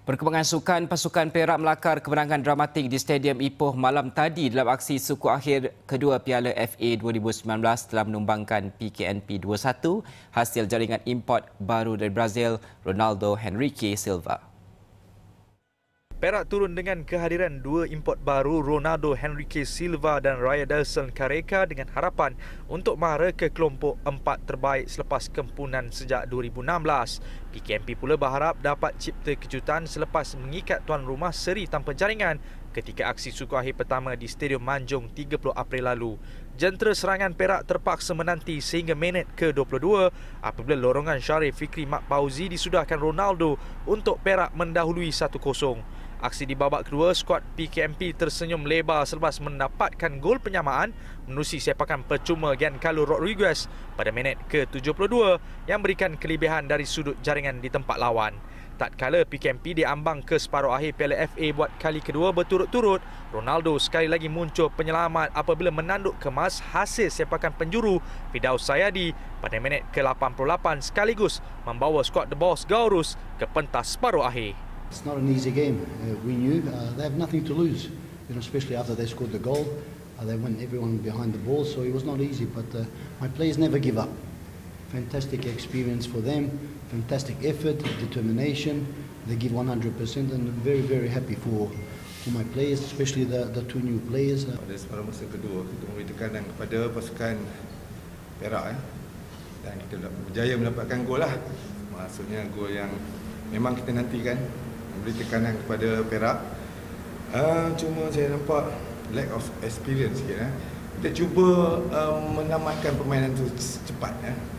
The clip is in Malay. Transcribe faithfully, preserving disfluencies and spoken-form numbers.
Perkembangan sukan pasukan Perak melakar kemenangan dramatik di Stadium Ipoh malam tadi dalam aksi suku akhir kedua Piala F A dua ribu sembilan belas telah menumbangkan P K N P dua satu hasil jaringan import baru dari Brazil, Ronaldo Henrique Silva. Perak turun dengan kehadiran dua import baru Ronaldo Henrique Silva dan Raya Dawson Kareka dengan harapan untuk mara ke kelompok empat terbaik selepas kempunan sejak dua ribu enam belas. P K N P pula berharap dapat cipta kejutan selepas mengikat tuan rumah seri tanpa jaringan ketika aksi suku akhir pertama di Stadium Manjung tiga puluh April lalu. Jentera serangan Perak terpaksa menanti sehingga minit ke dua puluh dua apabila lorongan Syarif Fikri Mak Pauzi disudahkan Ronaldo untuk Perak mendahului satu kosong. Aksi di babak kedua, skuad P K N P tersenyum lebar selepas mendapatkan gol penyamaan menerusi sepakan percuma Giancarlo Rodriguez pada minit ke tujuh puluh dua yang berikan kelebihan dari sudut jaringan di tempat lawan. Tatkala P K N P diambang ke separuh akhir Piala F A buat kali kedua berturut-turut, Ronaldo sekali lagi muncul penyelamat apabila menanduk kemas hasil sepakan penjuru Firdaus Sayadi pada minit ke lapan puluh lapan sekaligus membawa skuad The Boss Gaurus ke pentas separuh akhir. It's not an easy game. Uh, we knew uh, they have nothing to lose, you know, especially after they scored the goal. Uh, they went everyone behind the ball, so it was not easy. But uh, my players never give up. Fantastic experience for them, fantastic effort, determination. They give one hundred percent, and I'm very, very happy for for my players, especially the the two new players. Pada separuh masa kedua, kita memberi tekanan kepada pasukan Perak, eh? dan kita berjaya mendapatkan gol lah. Maksudnya gol yang memang kita nantikan. Memberi tekanan kepada Perak. Uh, cuma saya nampak lack of experience sikit. Eh. Kita cuba uh, menamatkan permainan itu cepat. Eh.